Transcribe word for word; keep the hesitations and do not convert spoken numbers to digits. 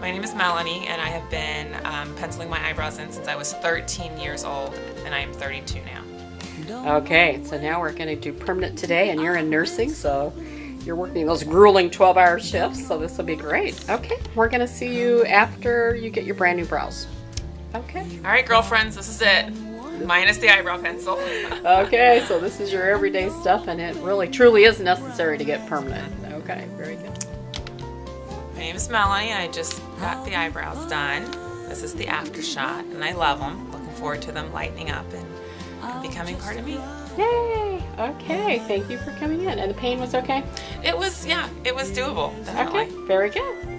My name is Melonie, and I have been um, penciling my eyebrows in since I was thirteen years old, and I am thirty-two now. Okay, so now we're going to do permanent today, and you're in nursing, so you're working those grueling twelve hour shifts, so this will be great. Okay, we're going to see you after you get your brand new brows. Okay. All right, girlfriends, this is it. Minus the eyebrow pencil. Okay, so this is your everyday stuff, and it really truly is necessary to get permanent. Okay, very good. My name is Melonie. I just got the eyebrows done. This is the after shot, and I love them. Looking forward to them lightening up and, and becoming part of me. Yay! Okay, thank you for coming in. And the pain was okay? It was, yeah, it was doable, definitely. Okay, very good.